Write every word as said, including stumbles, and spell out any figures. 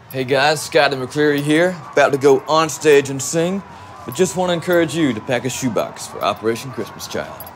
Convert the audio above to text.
Hey guys, Scotty McCreery here, about to go on stage and sing, but just want to encourage you to pack a shoebox for Operation Christmas Child.